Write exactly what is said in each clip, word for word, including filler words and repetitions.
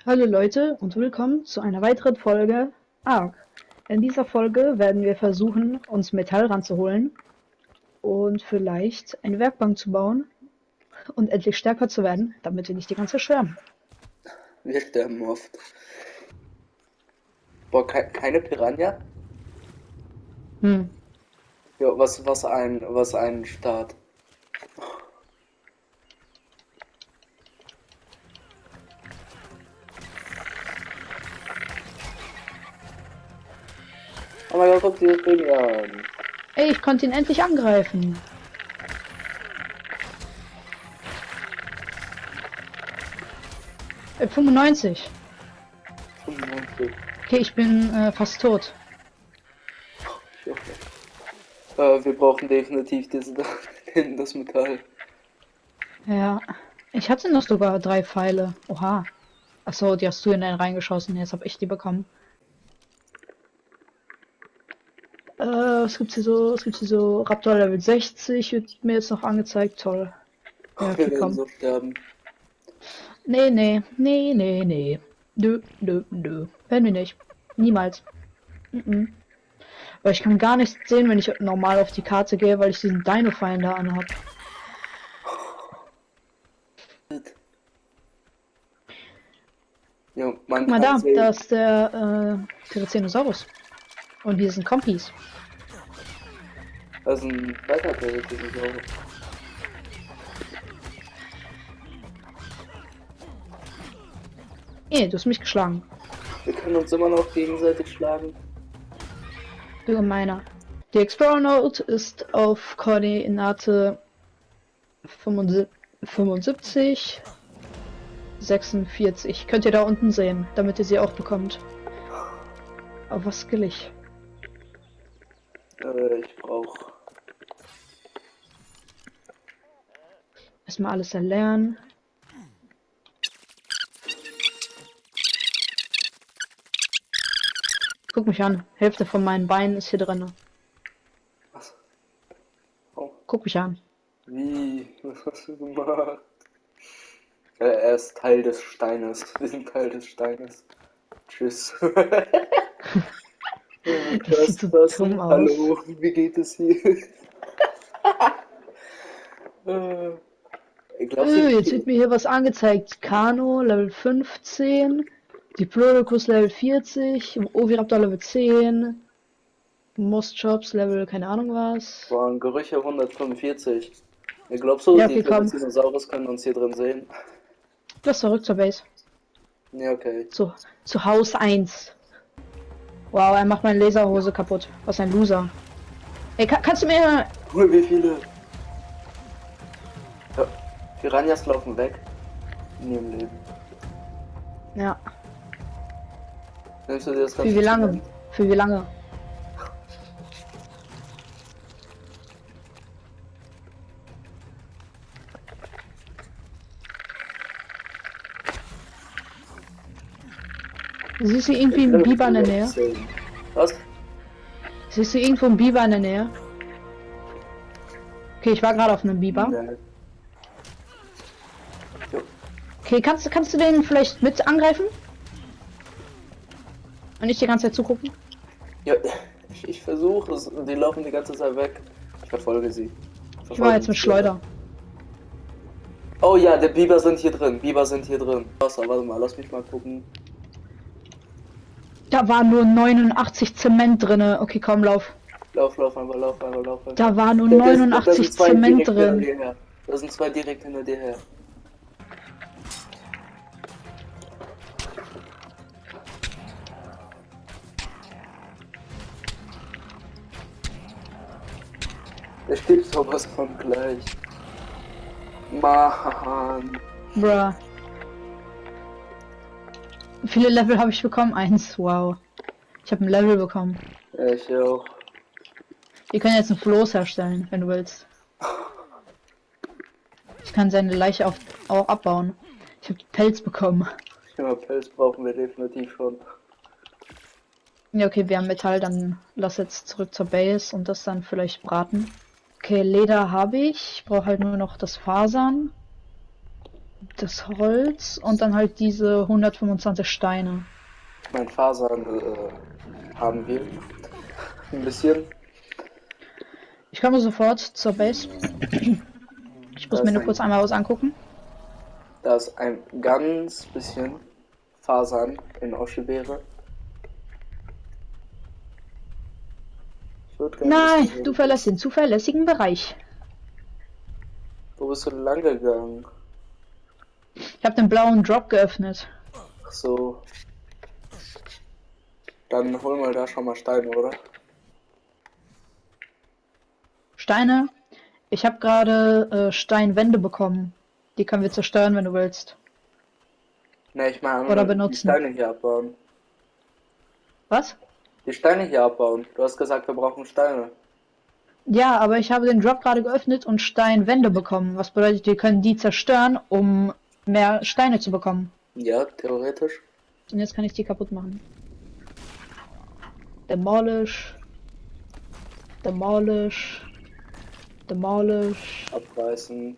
Hallo Leute und willkommen zu einer weiteren Folge Ark. In dieser Folge werden wir versuchen, uns Metall ranzuholen und vielleicht eine Werkbank zu bauen und endlich stärker zu werden, damit wir nicht die ganze Zeit sterben. Wir sterben oft. Boah, kei keine Piranha? Hm. Ja, was, was ein, was ein Start. Oh mein Gott, guck dir das Baby an. Ey, ich konnte ihn endlich angreifen. Äh, fünfundneunzig. fünfundneunzig. Okay, ich bin äh, fast tot. Äh, wir brauchen definitiv diese da hinten, das Metall. Ja, ich hatte noch sogar drei Pfeile. Oha. Achso, die hast du in den reingeschossen. Jetzt habe ich die bekommen. Äh, was gibt's hier so? Was gibt's hier so? Raptor Level sechzig wird mir jetzt noch angezeigt. Toll. Ja, Wir okay, werden komm. so sterben. Nee, nee, nee, nee, nee. Nö, nö, nö. Werden wir nicht. Niemals. Mhm. Weil ich kann gar nichts sehen, wenn ich normal auf die Karte gehe, weil ich diesen Dino-Finder anhab. Ja, man Guck mal kann da, da sehen. ist der äh, Tyrannosaurus. Und hier sind Kompis. Das ist ein weiterer Tyrannosaurus. Eh, du hast mich geschlagen. Wir können uns immer noch gegenseitig schlagen. Du gemeiner. Die Explorer Node ist auf Koordinate fünfundsiebzig, sechsundvierzig. Könnt ihr da unten sehen, damit ihr sie auch bekommt. Aber was skill ich? Äh, ich brauche. Erstmal alles erlernen. Guck mich an. Hälfte von meinen Beinen ist hier drin. Was? Oh. Guck mich an. Wie? Was hast du gemacht? Äh, er ist Teil des Steines. Wir sind Teil des Steines. Tschüss. Das sieht Das, so das, dumm aus. hallo, wie geht es hier? äh, glaubst du, Öh, jetzt wird die, mir hier was angezeigt. Kano Level fünfzehn. Diplodocus Level vierzig. Oviraptor Level zehn. Moschops Level keine Ahnung was. waren Gerüche hundertfünfundvierzig? Ja, glaubst du, Ja, die okay, komm. Tyrannosaurus können uns hier drin sehen? Lass zurück zur Base. Ja, okay. Zu, zu Haus eins. Wow, er macht meine Laserhose kaputt. Was ein Loser. Ey, kann, kannst du mir... Cool, wie viele? Ja, Piranhas laufen weg. In ihrem Leben. Ja, Nimmst du dir das für ganze wie lange? Zement? Für wie lange? Siehst du irgendwie einen Biber in der Nähe? Was? Siehst du irgendwo einen Biber in der Nähe? Okay, ich war gerade auf einem Biber. Nee. Jo. Okay, kannst, kannst du den vielleicht mit angreifen? Und nicht die ganze Zeit zugucken? Ja, ich, ich versuche es und die laufen die ganze Zeit weg. Ich verfolge sie. Ich war Verfolge jetzt mit sie. Schleuder. Oh ja, der Biber sind hier drin. Biber sind hier drin. Wasser, warte mal, lass mich mal gucken. Da war nur neunundachtzig Zement drinne. Okay, komm, lauf. Lauf, lauf einfach, lauf einfach, lauf einfach. Da war nur Da, da, sind- da sind neunundachtzig zwei Zement direkt hinter drin. dir her. Da sind zwei direkt hinter dir her. Der stirbt sowas von gleich. Mann. Bruh. Wie viele Level habe ich bekommen? Eins. Wow. Ich habe ein Level bekommen. Ja, ich auch. Wir können jetzt ein Floß herstellen, wenn du willst. Ich kann seine Leiche auf, auch abbauen. Ich habe Pelz bekommen. Ja, Pelz brauchen wir definitiv schon. Ja, okay, wir haben Metall, dann lass jetzt zurück zur Base und das dann vielleicht braten. Okay, Leder habe ich. Ich brauche halt nur noch das Fasern. das Holz und dann halt diese hundertfünfundzwanzig Steine. Mein Fasern äh, haben wir. Ein bisschen. Ich komme sofort zur Base. Ich Da muss mir ist nur ein, kurz einmal was angucken. da ist ein ganz bisschen Fasern in Oschibere. Ich würde gerne Nein, wissen, wo du du verlässt bist. den zuverlässigen Bereich. Wo bist du denn lang gegangen? Ich habe den blauen Drop geöffnet. Ach so. Dann hol mal da schon mal Steine, oder? Steine. Ich habe gerade äh, Steinwände bekommen. Die können wir zerstören, wenn du willst. Ne, ich Oder meine, die benutzen. Steine hier abbauen. Was? Die Steine hier abbauen. Du hast gesagt, wir brauchen Steine. Ja, aber ich habe den Drop gerade geöffnet und Steinwände bekommen. Was bedeutet, wir können die zerstören, um mehr Steine zu bekommen. Ja, theoretisch. Und jetzt kann ich die kaputt machen. Demolish. Demolish. Demolish. Abreißen.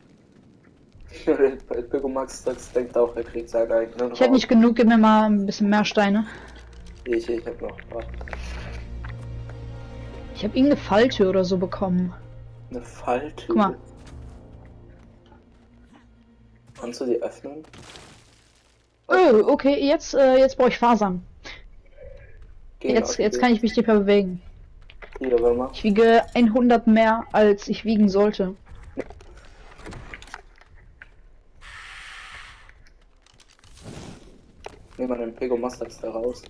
Bei Pigomax denkt auch, er kriegt seinen eigenen Ich hätte Raum. nicht genug, gib mir mal ein bisschen mehr Steine. Ich, ich hab noch ein paar. Ich habe irgendeine Falltür oder so bekommen. Eine Falltür. Guck mal. Kannst du die öffnen? Oh, okay, jetzt, äh, jetzt brauche ich Fasern. Geh Jetzt, auf jetzt die- kann ich mich nicht mehr bewegen. Hier, warte mal. Ich wiege hundert mehr, als ich wiegen sollte. Nimm mal den Pegomastax da raus.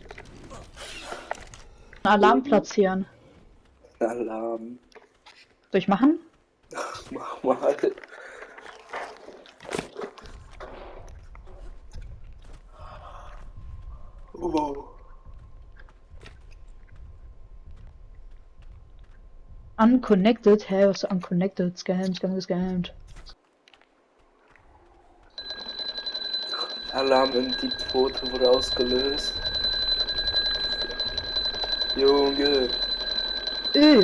Alarm platzieren. Alarm. Soll ich machen? Mach mal. Wow. Unconnected? Hä, was ist unconnected? Scammed, scammed, scammed. Alarm in die Pfote wurde ausgelöst. Junge. Öh.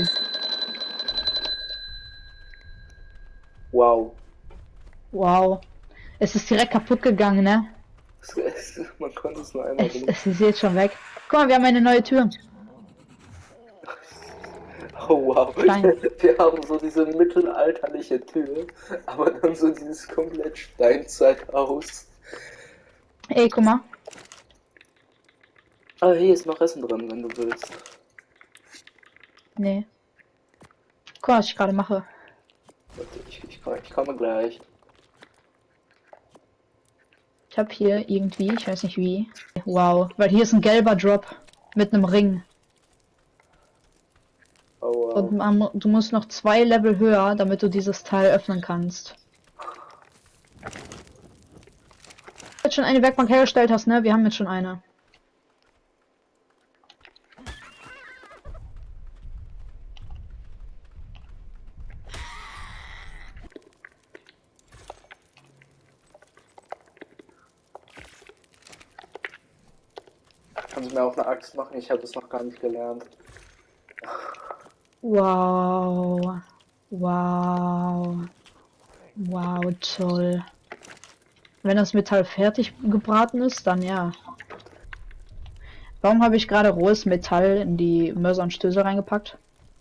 Wow. Wow. Es ist direkt kaputt gegangen, ne? Es- es- Man konnte es nur einmal Es, benutzen. es ist jetzt schon weg. Guck mal, wir haben eine neue Tür. Oh wow. Stein. Wir haben so diese mittelalterliche Tür, aber dann so dieses komplett Steinzeithaus. Ey, guck mal. Ah, hier ist noch Essen drin, wenn du willst. Nee. Guck mal, was ich gerade mache. Warte, ich, ich, komm- ich komme gleich. Ich habe hier irgendwie, ich weiß nicht wie. Wow, weil hier ist ein gelber Drop mit einem Ring. Oh wow. Und man, mu- du musst noch zwei Level höher, damit du dieses Teil öffnen kannst. Jetzt schon eine Werkbank hergestellt hast, ne? Wir haben jetzt schon eine. Kannst du mir auch eine Axt machen? Ich habe es noch gar nicht gelernt. Wow. Wow. Wow, toll. Wenn das Metall fertig gebraten ist, dann ja. Warum habe ich gerade rohes Metall in die Mörser und Stößel reingepackt?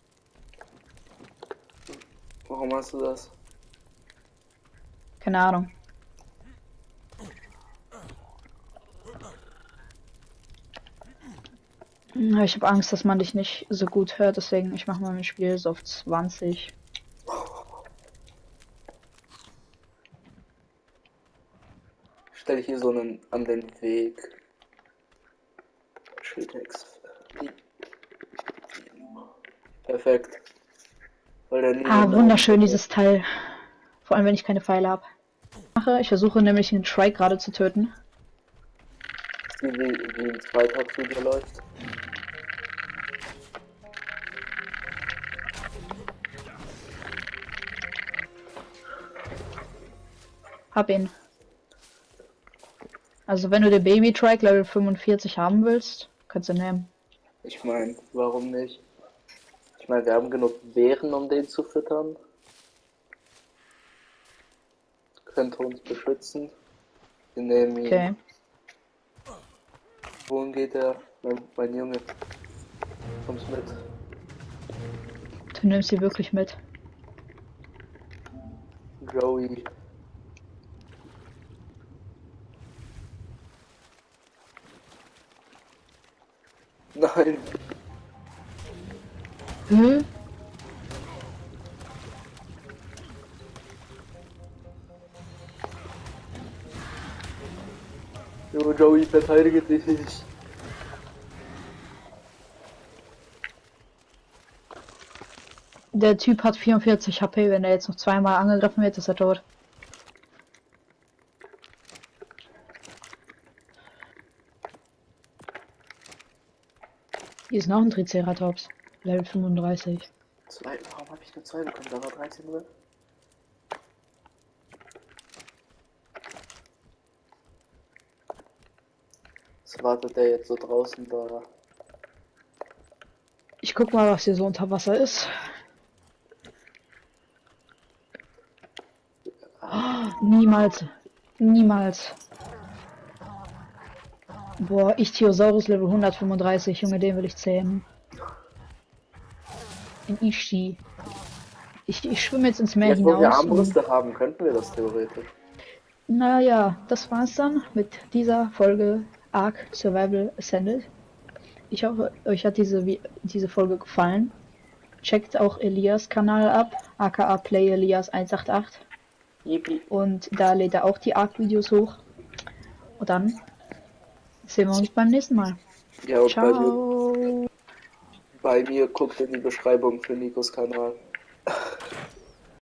Warum hast du das? Keine Ahnung. Hm, Ich habe Angst, dass man dich nicht so gut hört, deswegen ich mache mal mein Spiel so auf zwanzig. Stell hier so einen an den Weg. Schildtext. Perfekt. Weil der Ah, niemand wunderschön auf- dieses Teil. Vor allem, wenn ich keine Pfeile habe. Ich versuche nämlich den Trike gerade zu töten. Wie, wie, wie ein Zweitakt Video läuft. Hab ihn. Also wenn du den Baby Trike Level fünfundvierzig haben willst, kannst du nehmen. Ich meine, warum nicht? Ich meine, wir haben genug Beeren, um den zu füttern. könnte uns beschützen. Wir nehmen ihn. Okay. Wohin geht er? Mein, mein Junge. Kommst mit. Du nimmst sie wirklich mit. Joey. Nein. Hä? Jo, Joey, verteidige dich. Der Typ hat vierundvierzig H P, wenn er jetzt noch zweimal angegriffen wird, ist er tot. Hier ist noch ein Triceratops. Level fünfunddreißig. Zwei, warum habe ich nur zwei bekommen? Da war dreizehn drin. Was wartet der jetzt so draußen da? Ich guck mal, was hier so unter Wasser ist. Oh, niemals. Niemals. Boah, Ichthyosaurus Level hundertfünfunddreißig. Junge, den will ich zähmen. In Ichi. Ich, ich schwimme jetzt ins Meer Jetzt, wo wir hinaus. Armbrüste haben, könnten wir das theoretisch. Naja, das war's dann mit dieser Folge Ark Survival Ascended. Ich hoffe, euch hat diese, Vi- diese Folge gefallen. Checkt auch Elias Kanal ab, aka Play Elias eins acht acht. Yippie. Und da lädt er auch die Ark-Videos hoch. Und dann sehen wir uns beim nächsten Mal. Ja, und bei mir, Ciao. bei mir guckt in die Beschreibung für Nikos Kanal.